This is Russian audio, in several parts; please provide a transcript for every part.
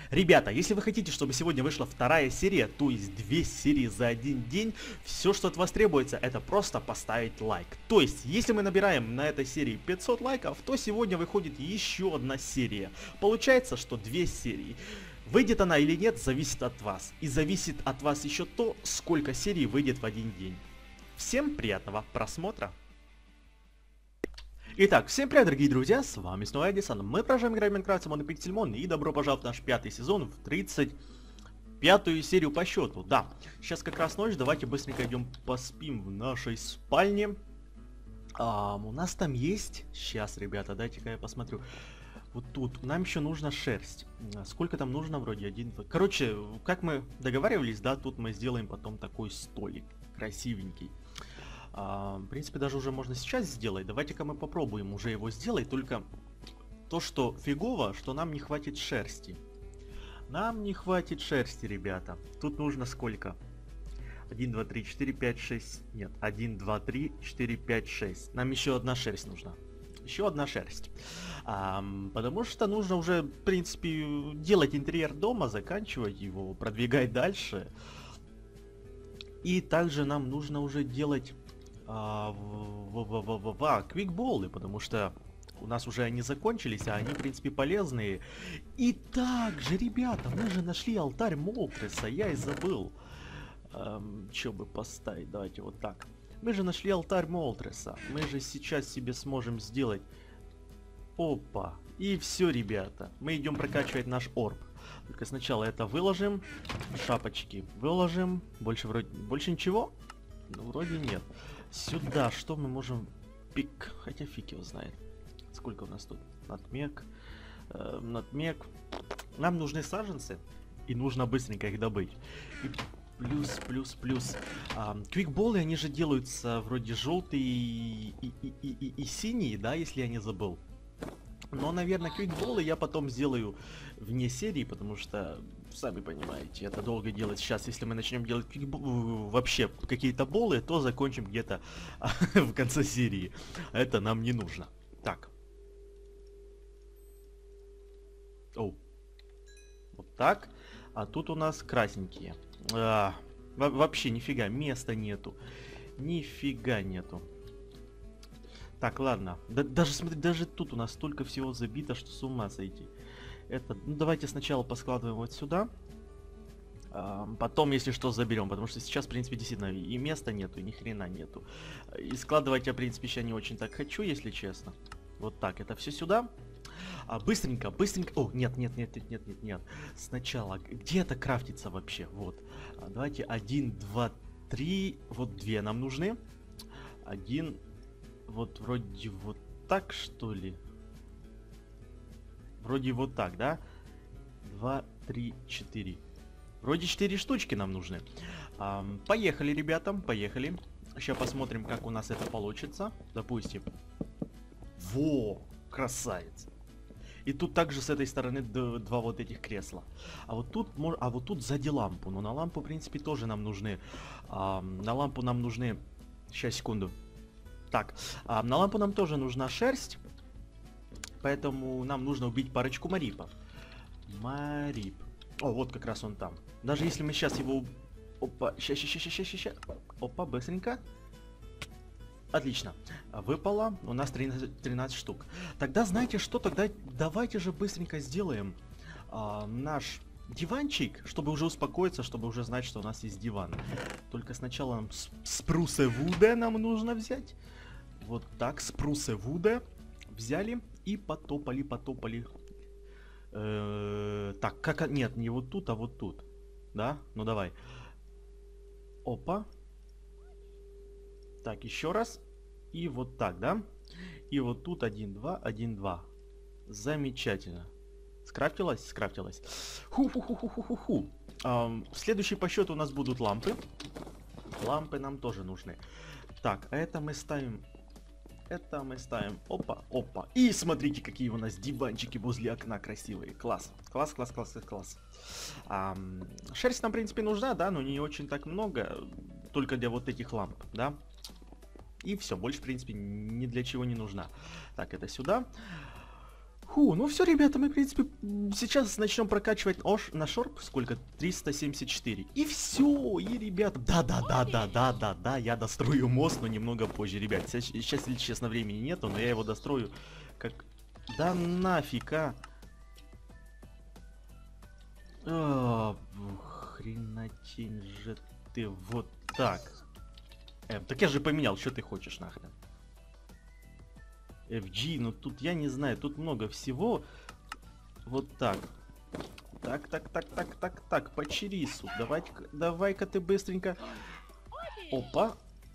Ребята, если вы хотите, чтобы сегодня вышла вторая серия, то есть 2 серии за один день, все, что от вас требуется, это просто поставить лайк. То есть, если мы набираем на этой серии 500 лайков, то сегодня выходит еще одна серия. Получается, что 2 серии. Выйдет она или нет, зависит от вас. И зависит от вас еще то, сколько серий выйдет в один день. Всем приятного просмотра! Итак, всем привет, дорогие друзья, с вами снова Эдисон. Мы продолжаем играть в Minecraft Simon и Pixelmon, и добро пожаловать в наш 5-й сезон, в 35-ю серию по счету. Да, сейчас как раз ночь, давайте быстренько идем поспим в нашей спальне. У нас там есть... Сейчас, ребята, дайте-ка я посмотрю. Вот тут нам еще нужна шерсть. Сколько там нужно? Вроде 1, 2... Короче, как мы договаривались, да, тут мы сделаем потом такой столик красивенький. В принципе, даже уже можно сейчас сделать. Давайте-ка мы попробуем уже его сделать. Только то, что фигово, что нам не хватит шерсти. Нам не хватит шерсти, ребята. Тут нужно сколько? 1, 2, 3, 4, 5, 6. Нет, 1, 2, 3, 4, 5, 6. Нам еще одна шерсть нужна. Еще одна шерсть. Потому что нужно уже, в принципе, делать интерьер дома, заканчивать его, продвигать дальше. И также нам нужно уже делать... квикболы, потому что у нас уже они закончились, а они, в принципе, полезные. И также, ребята, мы же нашли алтарь Молтреса, я и забыл. Что бы поставить? Давайте вот так. Мы же нашли алтарь Молтреса. Мы же сейчас себе сможем сделать... Опа. И все, ребята. Мы идем прокачивать наш орб. Только сначала это выложим. Шапочки выложим. Больше ничего? Ну, вроде нет. Сюда что мы можем... Пик. Хотя фиг его знает. Сколько у нас тут? Натмек. Натмек. Нам нужны саженцы. И нужно быстренько их добыть. И плюс. Квикболы, они же делаются вроде желтые и синие, да, если я не забыл. Но, наверное, квикболы я потом сделаю вне серии, потому что, сами понимаете, это долго делать. Сейчас, если мы начнем делать вообще какие-то болы, то закончим где-то в конце серии. Это нам не нужно. Так. О. Вот так. А тут у нас красненькие. Вообще нифига, места нету. Нифига нету. Так, ладно. Даже, смотри, даже тут у нас столько всего забито, что с ума сойти. Это, ну, давайте сначала поскладываем вот сюда. Потом, если что, заберем. Потому что сейчас, в принципе, действительно и места нету, и ни хрена нету. И складывать я, в принципе, сейчас не очень так хочу, если честно. Вот так, это все сюда. Быстренько. О, нет. Сначала, где это крафтится вообще? Вот. Давайте 1, 2, 3. Вот 2 нам нужны. 1... Вот вроде вот так, что ли? Вроде вот так, да? 2, 3, 4. Вроде 4 штучки нам нужны. Поехали, ребята, поехали. Сейчас посмотрим, как у нас это получится. Допустим. Во! Красавец! И тут также с этой стороны два вот этих кресла. А вот тут сзади лампу. Но на лампу, в принципе, тоже нам нужны. На лампу нам нужны... Сейчас, секунду. Так, на лампу нам тоже нужна шерсть, поэтому нам нужно убить парочку марипов. Марип. О, вот как раз он там. Даже если мы сейчас его... Опа, ща. Опа, быстренько. Отлично. Выпало. У нас 13 штук. Тогда знаете что? Тогда давайте же быстренько сделаем наш диванчик, чтобы уже успокоиться, чтобы уже знать, что у нас есть диван. Только сначала нам спрусе вуда нам нужно взять. Вот так, спрусе вуда взяли и потопали. Так, как... Нет, не вот тут, а вот тут. Да? Ну давай. Опа. Так, еще раз. И вот так, да? И вот тут 1, 2, 1, 2. Замечательно. Скрафтилась? Скрафтилась. Ху-ху-ху-ху-ху-ху. Следующий по счету у нас будут лампы. Лампы нам тоже нужны. Так, а это мы ставим... Опа. И смотрите, какие у нас диванчики возле окна красивые. Класс. Шерсть нам, в принципе, нужна, да, но не очень так много. Только для вот этих ламп, да. И все, больше, в принципе, ни для чего не нужна. Так, это сюда. Фу, ну все, ребята, мы, в принципе, сейчас начнем прокачивать на шорп. Сколько? 374. И все, и, ребята, да, я дострою мост, но немного позже, ребят. Сейчас, если честно, времени нету, но я его дострою как... Да нафиг, а. Хренотень же ты, вот так. Так я же поменял, что ты хочешь нахрен? FG, ну тут я не знаю, тут много всего. Вот так. Так, по черису. Давай-ка ты быстренько. Опа.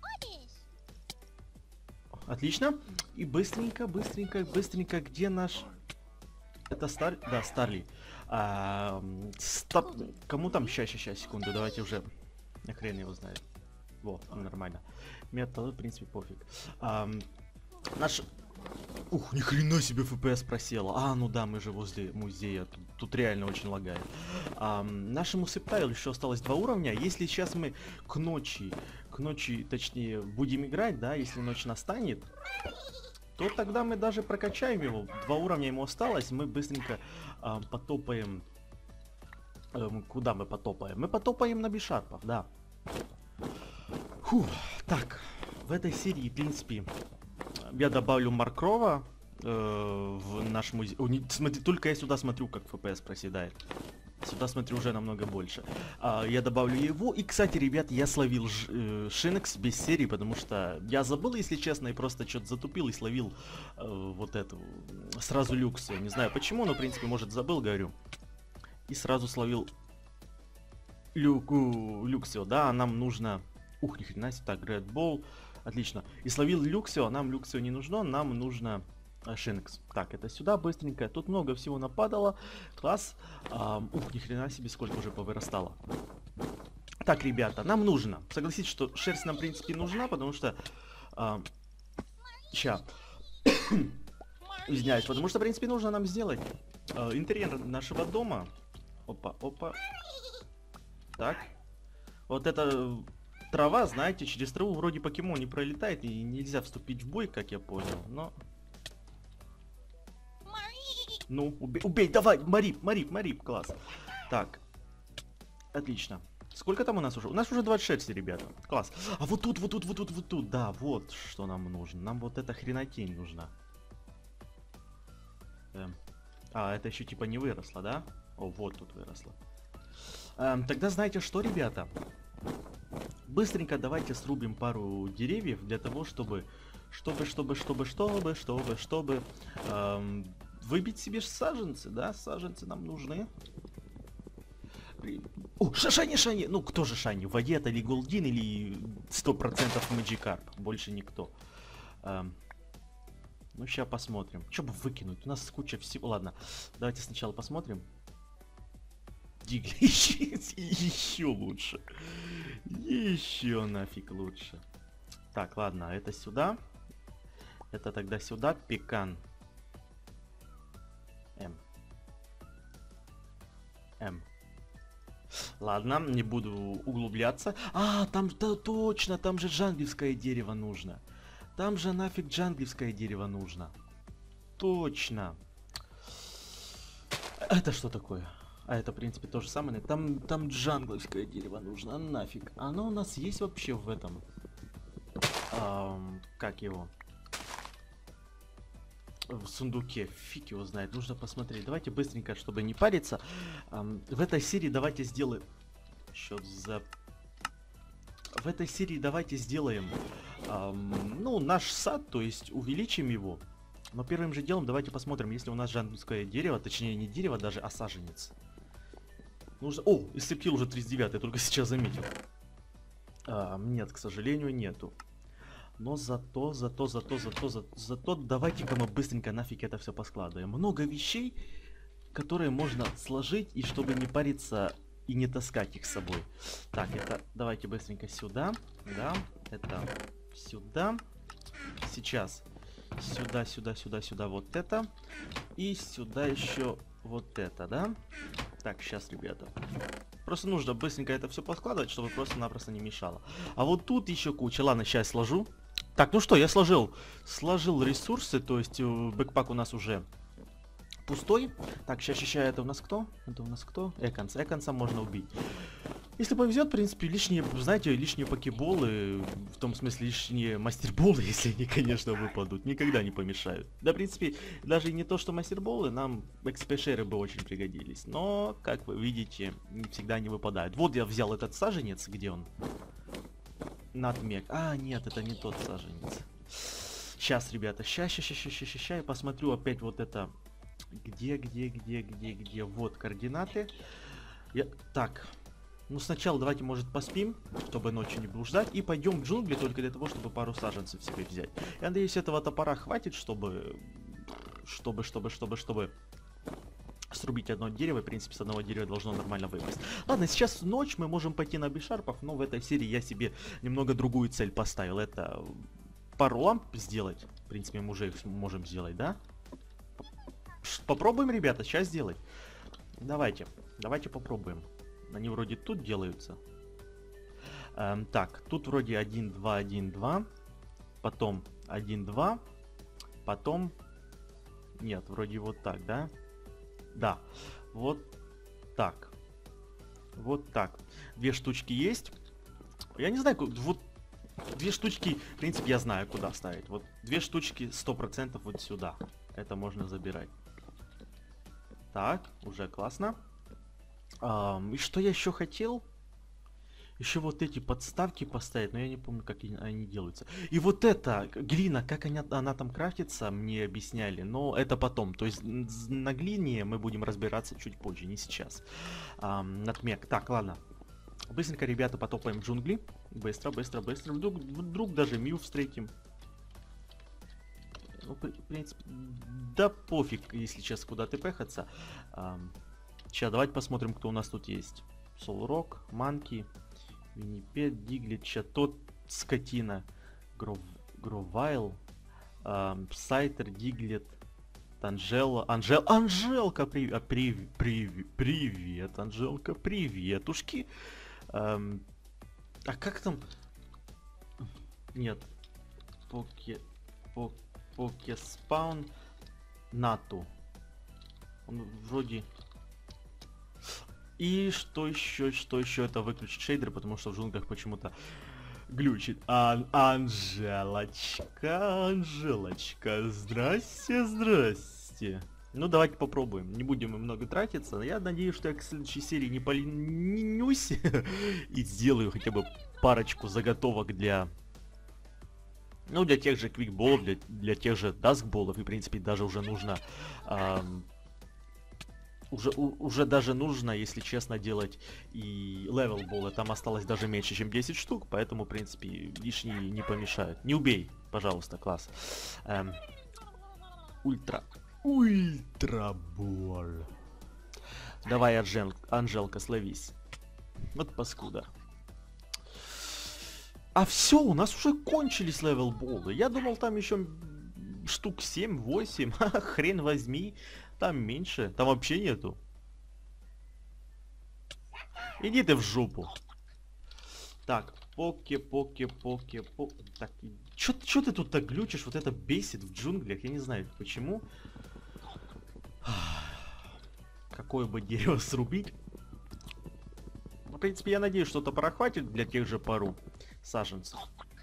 Отлично. И быстренько, где наш... Это Да, Старли. Стоп. Кому там? Сейчас, секунду, давайте уже. Хрен его знает. Вот, нормально. Металл, в принципе, пофиг. Наш... Ух, ни хрена себе FPS просела. Ну да, мы же возле музея. Тут реально очень лагает. Нашему Септайлу еще осталось 2 уровня. Если сейчас мы к ночи, точнее, будем играть, да, если ночь настанет, то тогда мы даже прокачаем его. 2 уровня ему осталось. Мы быстренько потопаем. Куда мы потопаем? Мы потопаем на бишарпов, да. Фух, так, в этой серии, в принципе, я добавлю Маркрова в наш музей. Смотри, только я сюда смотрю, как FPS проседает. Сюда смотрю уже намного больше. Я добавлю его. И, кстати, ребят, я словил Шинекс без серии, потому что я забыл, если честно, и просто что-то затупил и словил вот эту. Сразу Люксию. Не знаю почему, но, в принципе, может, забыл, говорю. И сразу словил Люксио, да, а нам нужно... Ух, ни хрена себе, так, Red Ball. Отлично. И словил Люксио, а нам Люксио не нужно, нам нужно Шинекс. Так, это сюда быстренько. Тут много всего нападало. Класс. Ух, ни хрена себе, сколько уже повырастало. Так, ребята, нам нужно. Согласитесь, что шерсть нам, в принципе, нужна, потому что... Ща. Извиняюсь, потому что, в принципе, нужно нам сделать интерьер нашего дома. Опа. Так. Вот это... Трава, знаете, через траву вроде покемон не пролетает и нельзя вступить в бой, как я понял, но... Ну, убей, давай, Марип, класс. Так, отлично. Сколько там у нас уже? У нас уже 26, ребята, класс. А вот тут, да, вот что нам нужно. Нам вот эта хренотень нужна. Это еще типа не выросло, да? О, вот тут выросло. Тогда знаете что, ребята? Быстренько давайте срубим пару деревьев для того, чтобы выбить себе саженцы, да? Саженцы нам нужны. О, Шани! Ну, кто же Шани? Вагета или Голдин или 100% Мэджикарп? Больше никто. Ну, сейчас посмотрим. Что бы выкинуть? У нас куча всего. Ладно, давайте сначала посмотрим. Дигли еще лучше. Еще нафиг лучше. Так, ладно, это сюда. Это тогда сюда. Пекан. М. Ладно, не буду углубляться. Там, да, точно, там же джанглевское дерево нужно. Там же нафиг джанглевское дерево нужно. Точно. Это что такое? Это, в принципе, то же самое. Там джангловское дерево нужно. Нафиг. Оно у нас есть вообще в этом? Как его? В сундуке. Фиг его знает. Нужно посмотреть. Давайте быстренько, чтобы не париться. В этой серии давайте сделаем... В этой серии давайте сделаем... ну, наш сад, то есть увеличим его. Но первым же делом давайте посмотрим, если у нас джанглевское дерево, точнее не дерево даже, а саженец. Нужно... О, исцептил уже 39, я только сейчас заметил. Нет, к сожалению, нету. Но зато давайте-ка мы быстренько нафиг это все поскладываем. Много вещей, которые можно сложить, и чтобы не париться и не таскать их с собой. Так, это давайте быстренько сюда. Да, это сюда. Сейчас сюда вот это. И сюда еще вот это, да? Так, сейчас, ребята. Просто нужно быстренько это все поскладывать, чтобы просто-напросто не мешало. А вот тут еще куча. Ладно, сейчас сложу. Так, ну что, я сложил ресурсы, то есть бэкпак у нас уже пустой. Так, сейчас, это у нас кто? Это у нас кто? Эконс. Эконса можно убить. Если повезет, в принципе, лишние, знаете, лишние покеболы, в том смысле лишние мастерболы, если они, конечно, выпадут, никогда не помешают. Да, в принципе, даже и не то, что мастерболы, нам экспешеры бы очень пригодились. Но, как вы видите, всегда не выпадают. Вот я взял этот саженец, где он? Натмек. А, нет, это не тот саженец. Сейчас, ребята, сейчас я посмотрю опять вот это. Где? Вот координаты. Так. Ну, сначала давайте, может, поспим, чтобы ночью не блуждать, и пойдем в джунгли только для того, чтобы пару саженцев себе взять. Я надеюсь, этого топора хватит, чтобы срубить одно дерево. В принципе, с одного дерева должно нормально выпасть. Ладно, сейчас ночь, мы можем пойти на бишарпов, но в этой серии я себе немного другую цель поставил. Это пару ламп сделать. В принципе, мы уже их можем сделать, да? Попробуем, ребята, сейчас сделать. Давайте попробуем. Они вроде тут делаются. Так, тут вроде 1, 2, 1, 2. Потом 1, 2. Потом... Нет, вроде вот так, да? Да, вот так. Вот так. 2 штучки есть. Я не знаю, вот 2 штучки, в принципе, я знаю, куда ставить. Вот 2 штучки 100% вот сюда. Это можно забирать. Так, уже классно. И что я еще хотел? Еще вот эти подставки поставить, но я не помню, как они делаются. И вот эта глина, как она там крафтится, мне объясняли, но это потом. То есть на глине мы будем разбираться чуть позже, не сейчас. Натмек. Так, ладно. Быстренько, ребята, потопаем в джунгли. Быстро. Вдруг даже Мью встретим. Ну, в принципе, да пофиг, если сейчас куда-то пехаться. Сейчас давайте посмотрим, кто у нас тут есть. Солрок, Манки, Виннипед, Диглет, тот скотина, Гровайл, Псайтер, Диглет, Анжелка, привет, Анжелка, приветушки. А как там? Нет, Покеспаун, Нату. Он вроде... И что еще это выключить шейдер, потому что в джунглях почему-то глючит. Анжелочка, здрасте. Ну, давайте попробуем. Не будем мы много тратиться. Я надеюсь, что я к следующей серии не поленюсь и сделаю хотя бы парочку заготовок для... Ну, для тех же квикболов, для тех же даскболов. И, в принципе, даже уже нужно... Уже даже нужно, если честно, делать и левелболы. Там осталось даже меньше, чем 10 штук, поэтому, в принципе, лишние не помешают. Не убей, пожалуйста, класс. Ультрабол. Давай, Анжелка, словись. Вот паскуда. А все, у нас уже кончились левелболы. Я думал, там еще штук 7-8. Хрен возьми. Там меньше. Там вообще нету. Иди ты в жопу. Так, Так, чё ты тут так глючишь? Вот это бесит в джунглях. Я не знаю почему. Какое бы дерево срубить. В принципе, я надеюсь, что топора хватит для тех же пару саженцев.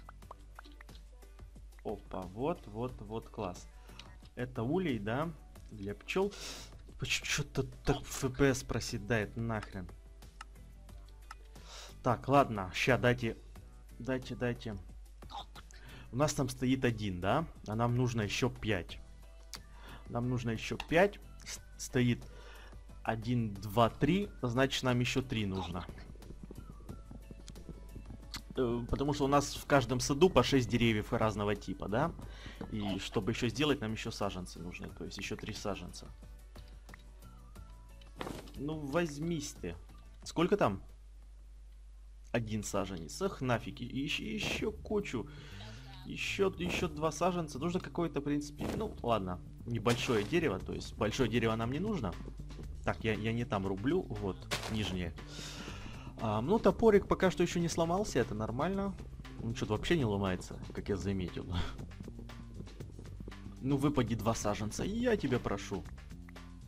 Опа, вот, класс. Это улей, да? Для пчел. Что-то так FPS проседает нахрен. Так, ладно, ща дайте. У нас там стоит 1, да? А нам нужно еще 5. Нам нужно еще 5. Стоит 1, 2, 3. Значит, нам еще 3 нужно. Потому что у нас в каждом саду по 6 деревьев разного типа, да? И чтобы еще сделать, нам еще саженцы нужны. То есть еще 3 саженца. Ну, возьмись ты. Сколько там? 1 саженец. Ах, нафиг. Еще кучу. Еще 2 саженца. Нужно какое-то, в принципе... Ну, ладно. Небольшое дерево. То есть большое дерево нам не нужно. Так, я не там рублю. Вот, нижнее. Ну, топорик пока что еще не сломался. Это нормально. Он что-то вообще не ломается, как я заметил. Ну, выпади 2 саженца. Я тебя прошу.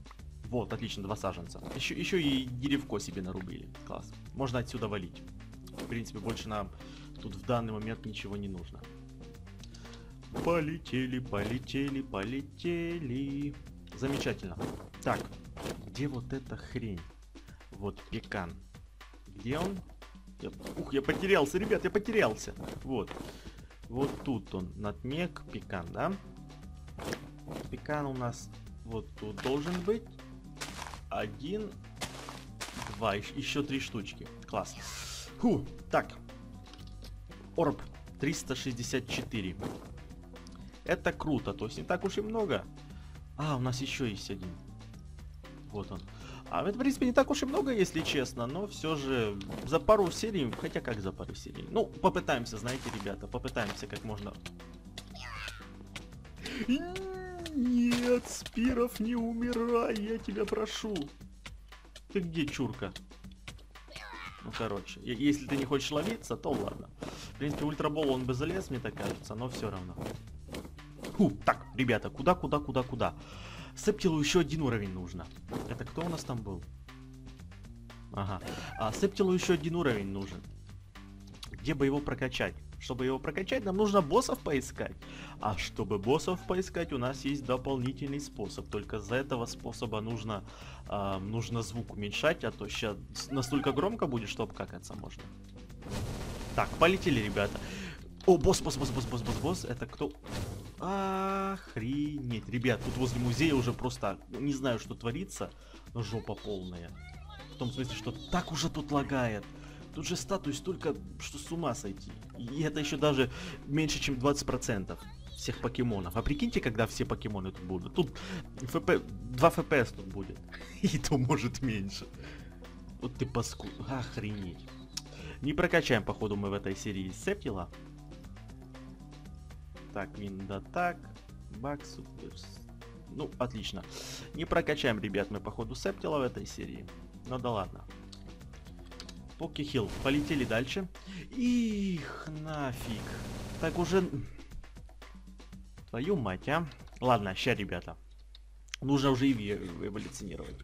Вот, отлично, 2 саженца. Еще и деревко себе нарубили. Класс. Можно отсюда валить. В принципе, больше нам тут в данный момент ничего не нужно. Полетели, полетели, полетели. Замечательно. Так, где вот эта хрень? Вот пекан. Где он? Ух, я потерялся, ребят, я потерялся. Вот. Вот тут он, надмек, пекан, да? Пекан у нас вот тут должен быть. 1, 2, еще 3 штучки. Класс. Фу, так. Орб 364. Это круто, то есть не так уж и много. А, у нас еще есть один. Вот он. А это, в принципе, не так уж и много, если честно, но все же за пару серий, хотя как за пару серий. Ну, попытаемся, знаете, ребята, попытаемся как можно... Нет, Спиров, не умирай, я тебя прошу. Ты где, чурка? Ну, короче, если ты не хочешь ловиться, то ладно. В принципе, ультрабол он бы залез, мне так кажется, но все равно. Фу, так, ребята, куда? Септилу еще 1 уровень нужно. Это кто у нас там был? Ага. А Септилу еще 1 уровень нужен. Где бы его прокачать? Чтобы его прокачать, нам нужно боссов поискать. А чтобы боссов поискать, у нас есть дополнительный способ. Только за этого способа нужно звук уменьшать, а то сейчас настолько громко будет, что обкакаться можно. Так, полетели, ребята. О, босс. Это кто? Охренеть. Ребят, тут возле музея уже просто не знаю, что творится. Но жопа полная. В том смысле, что так уже тут лагает. Тут же статуй столько, что с ума сойти. И это еще даже меньше, чем 20% всех покемонов. А прикиньте, когда все покемоны тут будут. Тут 2 FPS тут будет. И то может меньше. Вот ты паскуд. Охренеть. Не прокачаем, походу, мы в этой серии Септила. Так, Миндатак. Бакс. Ну, отлично. Не прокачаем, ребят, мы, походу, Септила в этой серии. Ну да ладно. Покехилл. Полетели дальше. Их, нафиг. Так уже... Твою мать, а. Ладно, ща, ребята. Нужно уже Иви эволюционировать.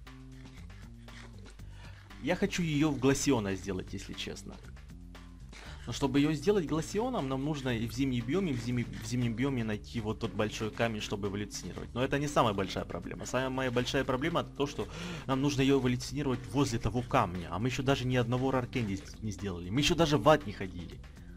Я хочу ее в Гласиона сделать, если честно. Но чтобы ее сделать Гласионом, нам нужно и в зимнем биоме, в зимнем биоме найти вот тот большой камень, чтобы эволюционировать. Но это не самая большая проблема. Самая большая проблема это то, что нам нужно ее эволюционировать возле того камня. А мы еще даже ни одного раркенди не сделали. Мы еще даже в ад не ходили.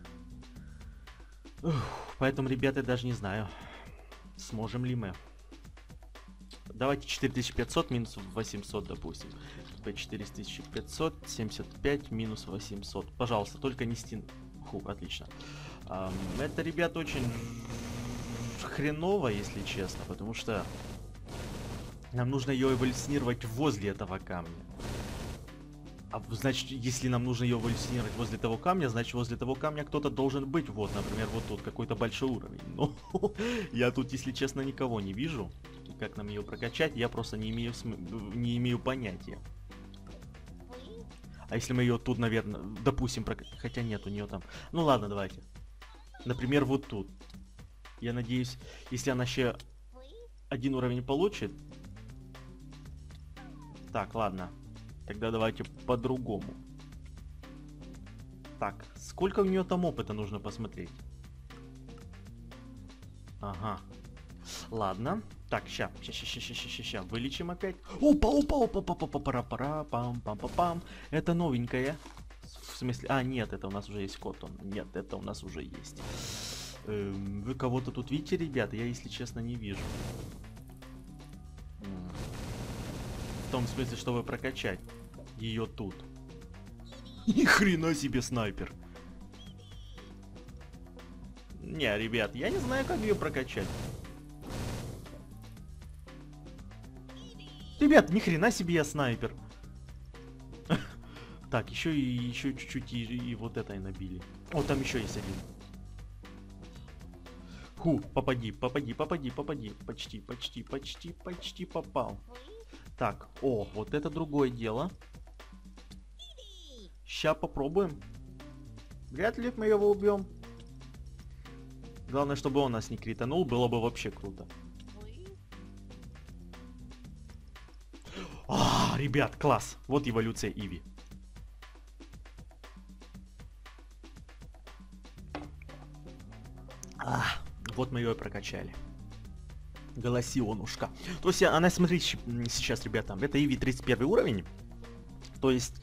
Ух, поэтому, ребята, я даже не знаю, сможем ли мы. Давайте 4500 минус 800, допустим. 4500, 75 минус 800. Пожалуйста, только не стен... Фу, отлично. Это, ребят, очень хреново, если честно, потому что нам нужно ее эволюционировать возле этого камня. А значит, если нам нужно ее эволюционировать возле того камня, значит, возле того камня кто-то должен быть. Вот, например, вот тут какой-то большой уровень. Но я тут, если честно, никого не вижу. Как нам ее прокачать, я просто не имею понятия. А если мы ее тут, наверное, допустим, хотя нет, у нее там... Ну ладно, давайте. Например, вот тут. Я надеюсь, если она еще 1 уровень получит... Так, ладно. Тогда давайте по-другому. Так, сколько у нее там опыта нужно посмотреть? Ага. Ладно. Так, ща. Вылечим опять. Опа. Пам. Это новенькая. В смысле... А, нет, это у нас уже есть кот. Нет, это у нас уже есть. Вы кого-то тут видите, ребята? Я, если честно, не вижу. В том смысле, чтобы прокачать ее тут. Ни хрена себе снайпер. Не, ребят, я не знаю, как ее прокачать. Ребят, ни хрена себе я снайпер. Так, еще чуть-чуть и вот это и набили. О, там еще есть один. Фу, попади. Почти попал. Так, о, вот это другое дело. Ща попробуем. Вряд ли мы его убьем. Главное, чтобы он нас не кританул, было бы вообще круто. О, ребят, класс. Вот эволюция Иви. Вот мы ее и прокачали. Голосионушка. То есть она, смотрите, сейчас, ребята, это Иви 31 уровень. То есть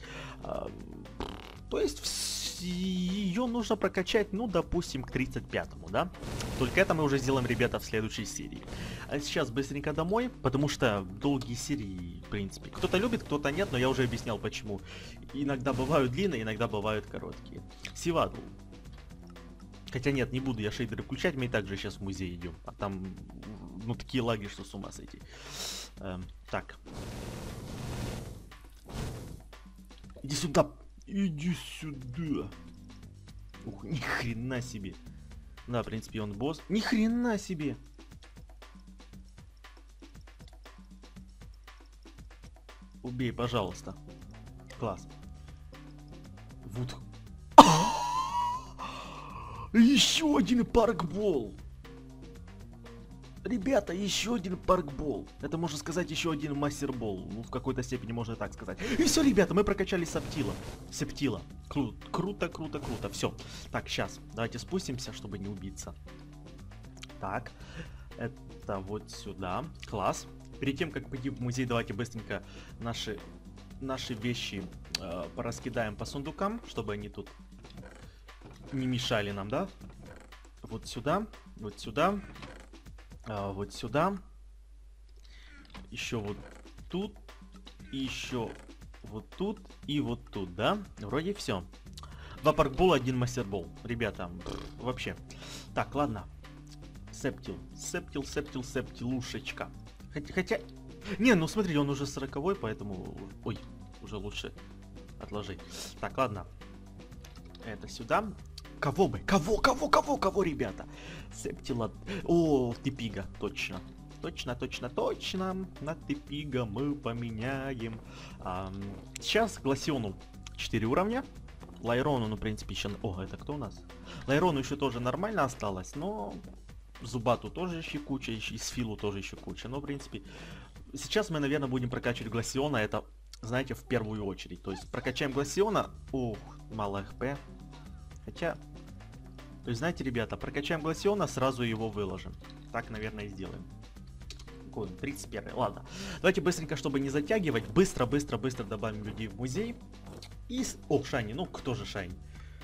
ее нужно прокачать, ну, допустим, к 35-му, да? Только это мы уже сделаем, ребята, в следующей серии. А сейчас быстренько домой, потому что долгие серии, в принципе. Кто-то любит, кто-то нет, но я уже объяснял, почему. Иногда бывают длинные, иногда бывают короткие. Сиваду. Хотя нет, не буду я шейдеры включать, мы и так же сейчас в музей идем. А там, ну, такие лаги, что с ума сойти. Так. Иди сюда. Иди сюда. Ух, ни хрена себе. Да, в принципе, он босс. Ни хрена себе. Убей, пожалуйста. Класс. Вот. Еще один паркбол. Ребята, еще один паркбол. Это можно сказать еще один мастербол. Ну, в какой-то степени можно так сказать. И все, ребята, мы прокачали Септила. Круто, круто, круто. Все. Так, сейчас. Давайте спустимся, чтобы не убиться. Так. Это вот сюда. Класс. Перед тем, как пойти в музей, давайте быстренько наши вещи пораскидаем по сундукам, чтобы они тут не мешали нам, да? Вот сюда. Вот сюда. Вот сюда. Еще вот тут. И еще вот тут. И вот тут, да? Вроде все. 2 паркбола, 1 мастербол. Ребята, вообще. Так, ладно. Септилушечка. Хотя... Не, ну смотрите, он уже 40-й, поэтому... Ой, уже лучше отложить. Так, ладно. Это сюда. Кого бы? Кого, ребята? Септила. О, Типига, точно. Точно. На Типига мы поменяем. Сейчас Гласиону 4 уровня. Лайрону, ну, в принципе, еще... О, это кто у нас? Лайрону еще тоже нормально осталось, но... Зубату тоже еще куча, и Сфилу тоже еще куча. Но, в принципе, сейчас мы, наверное, будем прокачивать Гласиона. Это, знаете, в первую очередь. То есть прокачаем Гласиона. Ух, мало хп. Хотя... То есть, знаете, ребята, прокачаем Гласиона, сразу его выложим. Так, наверное, и сделаем. Какой он? 31. Ладно. Давайте быстренько, чтобы не затягивать, быстро добавим людей в музей. И... О, Шайни. Ну, кто же Шайни?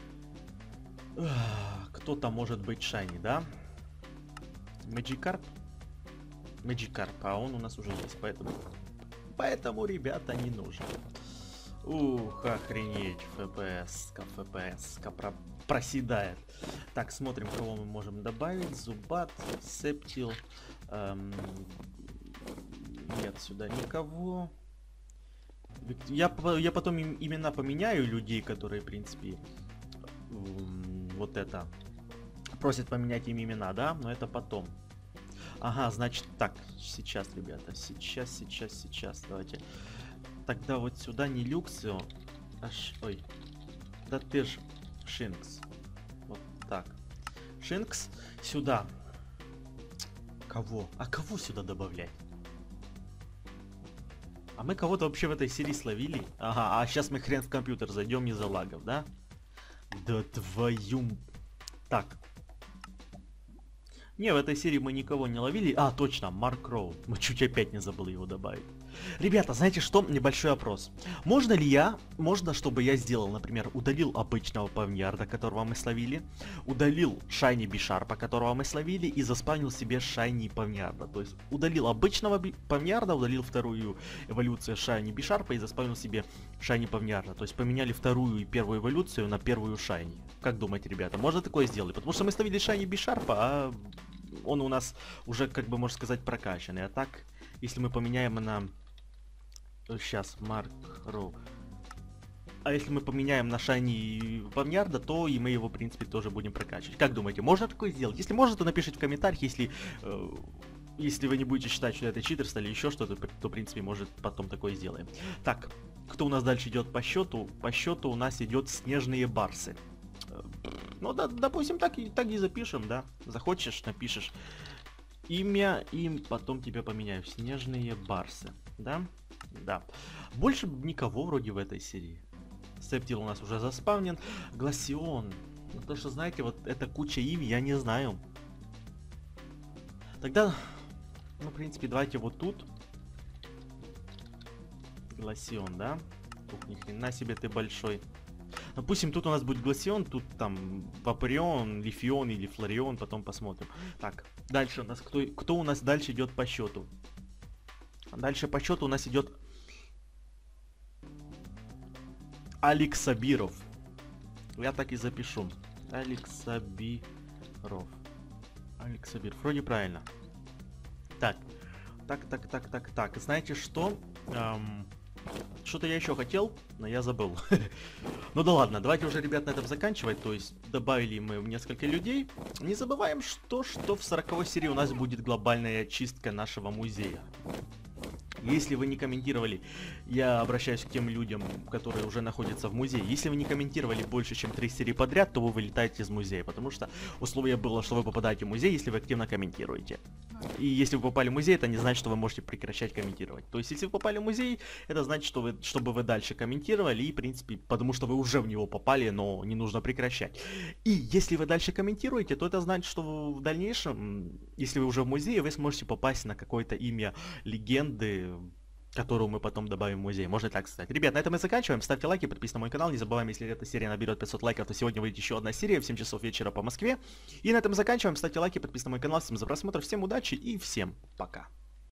Кто-то может быть Шайни, да? Мэджикарп? Мэджикарп, а он у нас уже есть, поэтому, ребята, не нужен. Ух, охренеть, ФПС-ка проседает. Так, смотрим, кого мы можем добавить. Зубат, Септил. Нет, сюда никого. Я потом имена поменяю людей, которые, в принципе, вот это... Просят поменять им имена, да? Но это потом. Ага, значит, так, сейчас, ребята, сейчас, давайте. Тогда вот сюда не Люксио, ой, да ты ж Шинкс. Вот так. Шинкс сюда. Кого? А кого сюда добавлять? А мы кого-то вообще в этой серии словили? Ага, а сейчас мы хрен в компьютер зайдем из-за лагов, да? Да твою... Так. Не, в этой серии мы никого не ловили. А, точно, Марк Роу. Мы чуть опять не забыл его добавить. Ребята, знаете что? Небольшой опрос. Можно, чтобы я сделал, например, удалил обычного Павньярда, которого мы словили, удалил Шайни Бишарпа, которого мы словили, и заспавнил себе Шайни Павньярда. То есть удалил обычного Павньярда, удалил вторую эволюцию Шайни Бишарпа и заспавнил себе Шайни Павньярда. То есть поменяли вторую и первую эволюцию на первую Шайни. Как думаете, ребята, можно такое сделать? Потому что мы словили Шайни Бишарпа, а он у нас уже, как бы, можно сказать, прокачанный. А так, если мы поменяем на... Сейчас, Марк Роу. А если мы поменяем на Шайни Павньярда, то и мы его, в принципе, тоже будем прокачивать. Как думаете, можно такое сделать? Если можно, то напишите в комментариях. Если вы не будете считать, что это читерство или еще что-то, то, в принципе, может, потом такое сделаем. Так, кто у нас дальше идет по счету? По счету у нас идет Снежные Барсы. Ну, да, допустим, так и запишем, да. Захочешь, напишешь имя, и потом тебе поменяю. Снежные Барсы, да? Да. Больше никого вроде в этой серии. Септил у нас уже заспавнен. Гласион. Ну, то, что, знаете, вот эта куча имя, я не знаю. Тогда, ну, в принципе, давайте вот тут. Гласион, да? Ух, ни хрена себе ты большой. Допустим, тут у нас будет Гласион, тут там Вапарион, Лифион или Флорион, потом посмотрим. Так, дальше у нас, кто у нас дальше идет по счету? Дальше по счету у нас идет Алекс Сабиров. Я так и запишу. Алекс Сабиров. Алекс Сабиров. Вроде правильно. Так. Так. Знаете что? Что-то я еще хотел, но я забыл. Ну да ладно, давайте уже, ребят, на этом заканчивать. То есть добавили мы несколько людей. Не забываем, что в 40-й серии у нас будет глобальная чистка нашего музея. Если вы не комментировали, я обращаюсь к тем людям, которые уже находятся в музее. Если вы не комментировали больше, чем 3 серии подряд, то вы вылетаете из музея, потому что условие было, что вы попадаете в музей, если вы активно комментируете. И если вы попали в музей, это не значит, что вы можете прекращать комментировать. То есть, если вы попали в музей, это значит, что чтобы вы дальше комментировали, и, в принципе, потому что вы уже в него попали, но не нужно прекращать. И если вы дальше комментируете, то это значит, что в дальнейшем, если вы уже в музее, вы сможете попасть на какое-то имя легенды, которую мы потом добавим в музей. Можно так сказать. Ребят, на этом мы заканчиваем. Ставьте лайки, подписывайтесь на мой канал. Не забываем, если эта серия наберет 500 лайков, то сегодня выйдет еще одна серия в 7 часов вечера по Москве. И на этом заканчиваем. Ставьте лайки, подписывайтесь на мой канал. Всем за просмотр, всем удачи и всем пока.